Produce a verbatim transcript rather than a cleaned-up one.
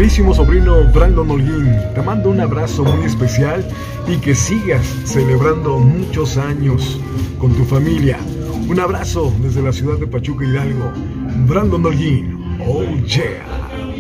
queridísimo sobrino Brandon Holguín, te mando un abrazo muy especial y que sigas celebrando muchos años con tu familia. Un abrazo desde la ciudad de Pachuca, Hidalgo. Brandon Holguín, oh yeah.